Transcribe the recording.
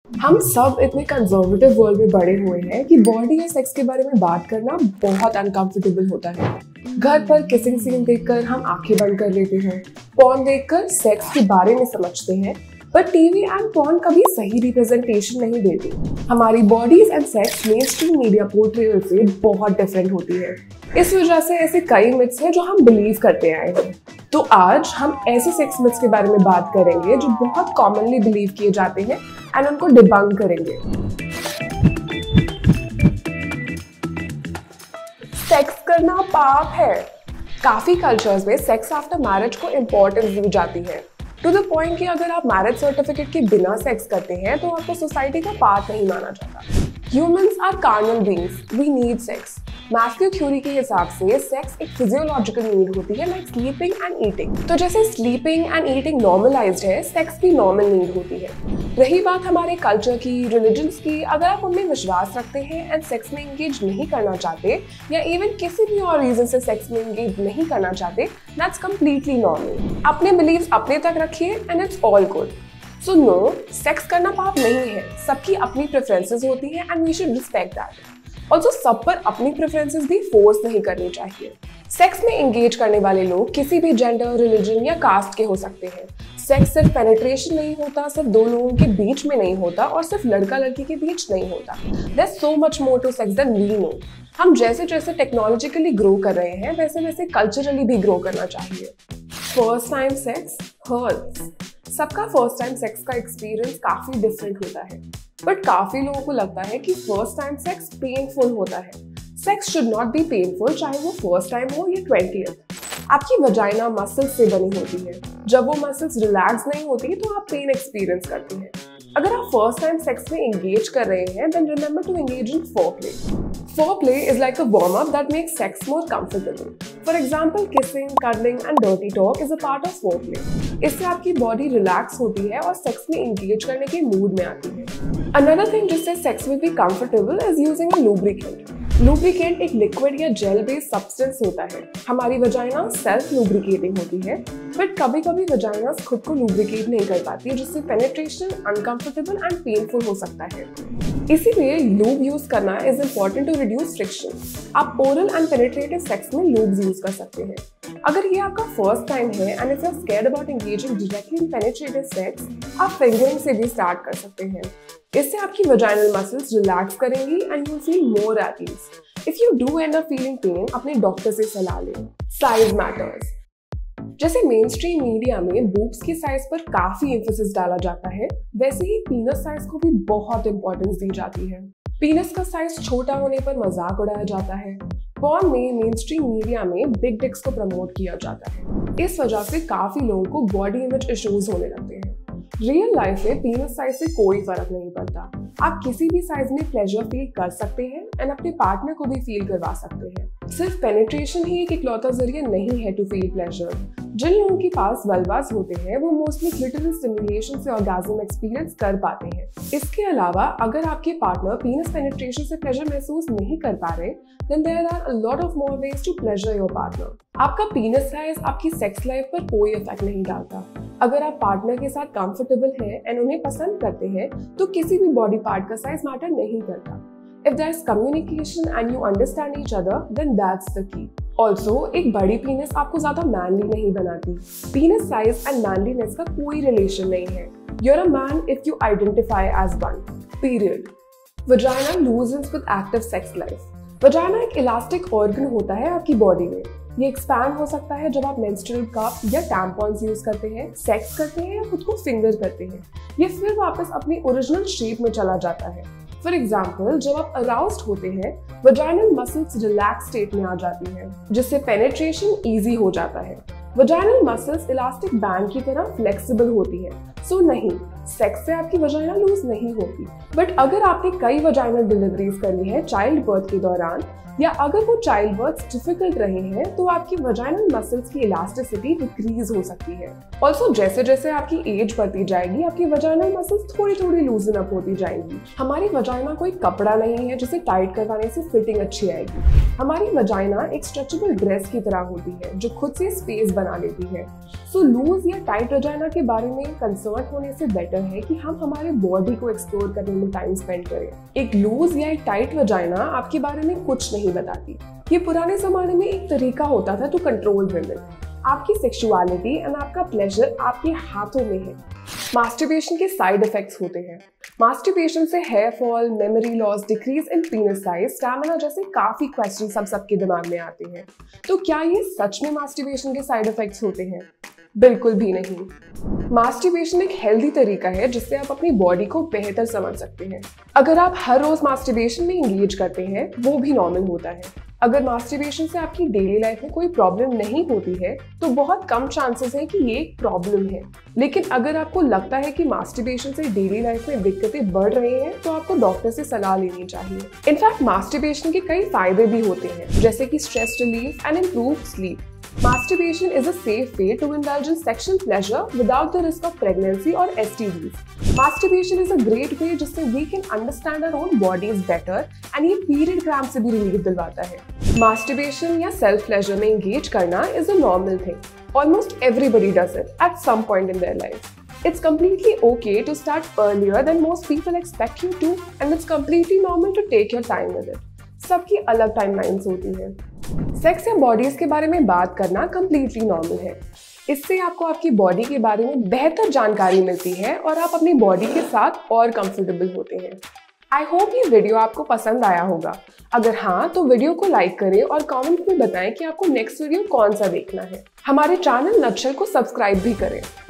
हम सब इतने कंजर्वेटिव वर्ल्ड में बड़े हुए हैं कि बॉडी या सेक्स के बारे में बात करना बहुत अनकंफर्टेबल होता है। घर पर किसिंग सीन देखकर हम आंखें बंद कर लेते हैं, पॉर्न देखकर सेक्स के बारे में समझते हैं, पर टीवी एंड पॉर्न कभी सही रिप्रेजेंटेशन नहीं देती। हमारी bodies and sex mainstream media portrayal से बहुत डिफरेंट होती है। इस वजह से ऐसे कई मिथ्स हैं जो हम बिलीव करते आए हैं। तो आज हम ऐसे सेक्स मिथ्स के बारे में बात करेंगे जो बहुत कॉमनली बिलीव किए जाते हैं एंड उनको डिबंक करेंगे। सेक्स करना पाप है। काफी कल्चर्स में सेक्स आफ्टर मैरिज को इम्पोर्टेंस दी जाती है, टू द पॉइंट कि अगर आप मैरिज सर्टिफिकेट के बिना सेक्स करते हैं तो आपको सोसाइटी का पार्ट नहीं माना जाता। Humans are carnal beings. We need sex. Maslow theory के हिसाब से सेक्स एक फिजियोलॉजिकल नीड होती है, लाइक स्लीपिंग एंड ईटिंग। तो जैसे स्लीपिंग एंड ईटिंग नॉर्मलाइज्ड है, सेक्स भी नॉर्मल नीड होती है। रही बात हमारे कल्चर की, रिलीजन्स की, अगर आप उनमें विश्वास रखते हैं एंड सेक्स में एंगेज नहीं करना चाहते या इवन किसी भी और रीजन से सेक्स में एंगेज नहीं करना चाहते, दैट्स कंप्लीटली नॉर्मल। अपने बिलीव्स अपने तक रखिए and it's all good. So no, sex करना पाप नहीं है। सबकी अपनी प्रेफरेंसेस होती हैं and we should respect that. Also सब पर अपनी प्रेफरेंसेस भी फोर्स नहीं करनी चाहिए। सेक्स में एंगेज करने वाले लोग किसी भी जेंडर, रिलीजन या कास्ट के हो सकते हैं। सेक्स सिर्फ पेनिट्रेशन नहीं होता, सिर्फ दो लोगों के बीच में नहीं होता और सिर्फ लड़का लड़की के बीच नहीं होता। There's so much more to sex than we know. हम जैसे जैसे टेक्नोलॉजिकली ग्रो कर रहे हैं वैसे वैसे कल्चरली भी ग्रो करना चाहिए। First time sex hurts. सबका फर्स्ट टाइम सेक्स का एक्सपीरियंस काफी डिफरेंट होता है, बट काफी लोगों को लगता है कि फर्स्ट टाइम सेक्स पेनफुल होता है। Sex should not be painful, चाहे वो फर्स्ट टाइम हो या 20th। आपकी वजाइना मसल्स से बनी होती है। जब वो मसल्स रिलैक्स नहीं होती तो आप पेन एक्सपीरियंस करती हैं। अगर आप फर्स्ट टाइम सेक्स में एंगेज कर रहे हैं, then remember to engage in foreplay. Foreplay is like a warm-up that makes sex more comfortable. For example, kissing, cuddling and dirty talk is a part of foreplay. इससे आपकी body relax होती है और sex में engage करने के mood में आती है। Another thing जिससे sex will be comfortable is using a lubricant. Lubricant एक लिक्विड या जेल बेस्ड सब्सटेंस होता है। हमारी वजाइना सेल्फ लुब्रिकेटिंग होती है, बट कभी कभी वजाइना खुद को लुब्रिकेट नहीं कर पाती, जिससे पेनिट्रेशन अनकंफर्टेबल एंड पेनफुल हो सकता है। इसीलिए लूब यूज करना is important to reduce friction. आप ओरल एंड पेनिट्रेटिव सेक्स में लूब्स यूज कर सकते हैं। अगर ये आपका फर्स्ट टाइम है and if you are scared about engaging directly in penetrative sex, आप फिंगरिंग से भी स्टार्ट कर सकते हैं। इससे आपकी वजाइनल मसल्स रिलैक्स करेंगी and you feel more at ease. If you do end up feeling pain, अपने डॉक्टर से सलाह लें। Size matters. जैसे मेन स्ट्रीम मीडिया में बूब्स की साइज पर काफी एम्फेसिस डाला जाता है, वैसे ही पीनस साइज को भी बहुत इंपॉर्टेंस दी जाती है। पीनस का साइज छोटा होने पर मजाक उड़ाया जाता है। पॉर्न में मेन स्ट्रीम मीडिया में बिग डिक्स को प्रमोट किया जाता है। इस वजह से काफी लोगों को बॉडी इमेज इश्यूज होने लगते हैं। रियल लाइफ में पीनस साइज से कोई फर्क नहीं पड़ता। आप किसी भी साइज में प्लेजर फील कर सकते हैं एंड अपने पार्टनर को भी फील करवा सकते हैं। सिर्फ पेनिट्रेशन ही एक इकलौता जरिया नहीं है टू फील प्लेजर। जिन लोगों के पास वल्वास होते हैं वो मोस्टली क्लिटरल स्टिमुलेशन से ऑर्गेज्म एक्सपीरियंस कर पाते हैं। इसके अलावा अगर आपके पार्टनर पीनस पेनिट्रेशन से प्लेजर महसूस नहीं कर पा रहे, then there are a lot of more ways to pleasure your partner. आपका पीनस साइज आपकी सेक्स लाइफ पर कोई इफेक्ट नहीं डालता। अगर आप पार्टनर के साथ कंफर्टेबल हैं एंड उन्हें पसंद करते हैं तो किसी भी बॉडी पार्ट का साइज मैटर नहीं करता। If there is communication and you understand each other, then that's the key. Also, एक बड़ी पीनस आपको ज्यादा मैनली नहीं बनाती। पीनस साइज एंड मैनलीनेस का कोई रिलेशन नहीं है। You're a man if you identify as one. Period. Vagina loosens with active sex life. Vagina एक इलास्टिक ऑर्गन होता है आपकी बॉडी में। ये एक्सपैंड हो सकता है जब आप मेंस्ट्रुअल कप या टैम्पॉन्स यूज करते हैं, सेक्स करते हैं या खुद को फिंगर करते हैं। ये फिर वापस अपनी ओरिजिनल शेप में चला जाता है। फॉर एग्जाम्पल, जब आप अराउज्ड होते हैं, वजाइनल मसल्स रिलैक्स स्टेट में आ जाती हैं, जिससे पेनिट्रेशन इजी हो जाता है। वजाइनल मसल्स इलास्टिक बैंड की तरह फ्लेक्सिबल होती है। सो नहीं, सेक्स से आपकी वजाइना लूज नहीं होती। बट अगर आपने कई वजाइनल डिलीवरीज करनी है चाइल्ड बर्थ के दौरान, या अगर वो चाइल्ड बर्थ डिफिकल्ट रहे हैं, तो आपकी वजाइनल मसल्स की इलास्टिसिटी डिक्रीज हो सकती है। ऑल्सो जैसे जैसे आपकी एज बढ़ती जाएगी, आपकी वजाइनल मसल्स थोड़ी थोड़ी लूजन अप होती जाएंगी। हमारी वजाइना कोई कपड़ा नहीं है जिसे टाइट करवाने से फिटिंग अच्छी आएगी। हमारी वजाइना एक स्ट्रेचेबल ड्रेस की तरह होती है जो खुद से स्पेस बना लेती है। सो लूज या टाइट वजाइना के बारे में कंसर्न होने से बेटर बेटर है कि हम हमारे बॉडी को एक्सप्लोर करने में टाइम स्पेंड करें। एक लूज या एक टाइट वजाइना आपके बारे में कुछ नहीं बताती। ये पुराने जमाने में एक तरीका होता था टू कंट्रोल विमेन। आपकी सेक्सुअलिटी एंड आपका प्लेजर आपके हाथों में है। मास्टरबेशन के साइड इफेक्ट्स होते हैं। मास्टरबेशन से hair fall, memory loss, decrease in penis size, stamina जैसे काफी क्वेश्चन सब सबके दिमाग में आते हैं। तो क्या ये सच में मास्टरबेशन के साइड इफेक्ट्स होते हैं? बिल्कुल भी नहीं। मास्टरबेशन एक हेल्दी तरीका है जिससे आप अपनी बॉडी को बेहतर समझ सकते हैं। अगर आप हर रोज मास्टरबेशन में एंगेज करते हैं वो भी नॉर्मल होता है। अगर मास्टरबेशन से आपकी डेली लाइफ में कोई प्रॉब्लम नहीं होती है तो बहुत कम चांसेस है कि ये एक प्रॉब्लम है। लेकिन अगर आपको लगता है कि मास्टरबेशन से डेली लाइफ में दिक्कतें बढ़ रही हैं तो आपको डॉक्टर से सलाह लेनी चाहिए। इनफैक्ट मास्टरबेशन के कई फायदे भी होते हैं, जैसे कि stress relief and improve sleep. Masturbation is a safe way to indulge in sexual pleasure without the risk of pregnancy or STDs. Masturbation is a great way जिससे we can understand our own bodies better and ये period cramp से भी relief दिलवाता है। Masturbation या self pleasure में engage करना is a normal thing. Almost everybody does it at some point in their life. It's completely okay to start earlier than most people expect you to, and it's completely normal to take your time with it. सबकी अलग timelines होती है। Sex या bodies के बारे में बात करना कम्प्लीटली नॉर्मल है। इससे आपको आपकी बॉडी के बारे में बेहतर जानकारी मिलती है और आप अपनी बॉडी के साथ और कंफर्टेबल होते हैं। आई होप ये वीडियो आपको पसंद आया होगा। अगर हाँ तो वीडियो को लाइक करें और कमेंट में बताएं कि आपको नेक्स्ट वीडियो कौन सा देखना है। हमारे चैनल नटशेल को सब्सक्राइब भी करें।